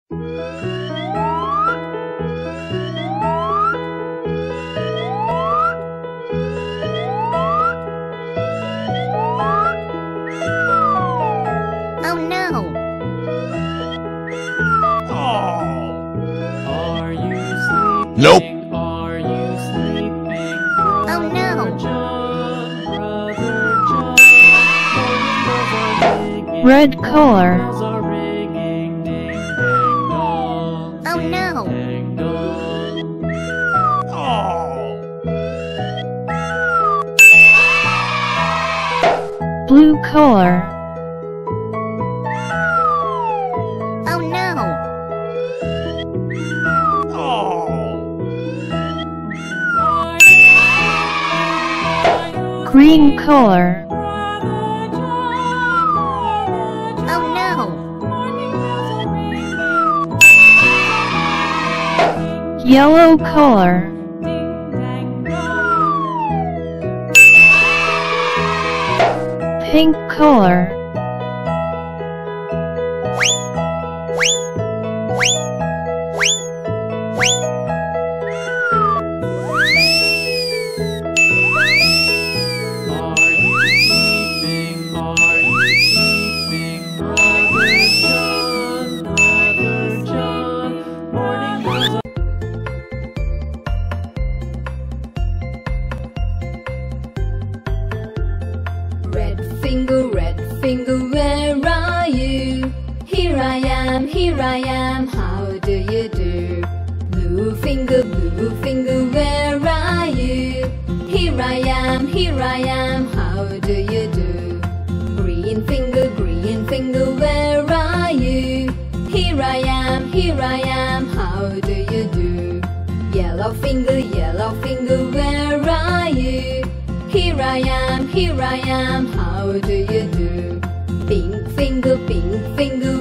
Oh no! Are you sleeping? Nope. Are you sleeping? Oh no! Brother John, bells are ringing. Red color. Bells are ringing, ding dang dong. Oh no! Ding dong. Blue color. Oh no! Green color. Oh no! Yellow color. Pink color. Are you sleeping? Are you sleeping? Brother John, morning bells are Red finger, where are you? Here I am, how do you do? Blue finger, where are you? Here I am, how do you do? Green finger, where are you? Here I am, how do you do? Yellow finger, where are you? Here I am, how do you do? Pink finger,